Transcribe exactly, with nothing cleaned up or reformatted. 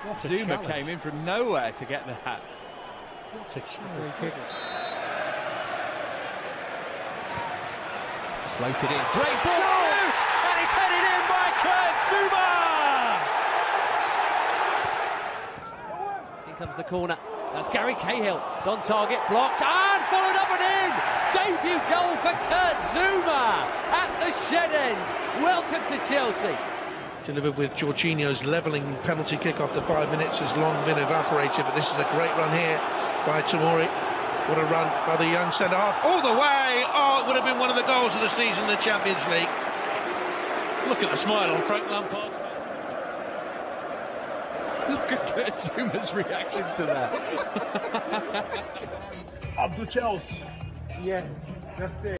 Zouma came in from nowhere to get the hat. What a challenge. Floated in, great ball, oh! And it's headed in by Zouma! In comes the corner, that's Gary Cahill, it's on target, blocked, and followed up and in! Debut goal for Zouma at the shed end. Welcome to Chelsea. Delivered with Jorginho's levelling penalty kick after five minutes has long been evaporated, but this is a great run here by Tomori. What a run by the young centre-half, all the way! Oh, it would have been one of the goals of the season in the Champions League. Look at the smile on Frank Lampard's face. Look at Zouma's reaction to that. Up to Chelsea. Yeah, that's it.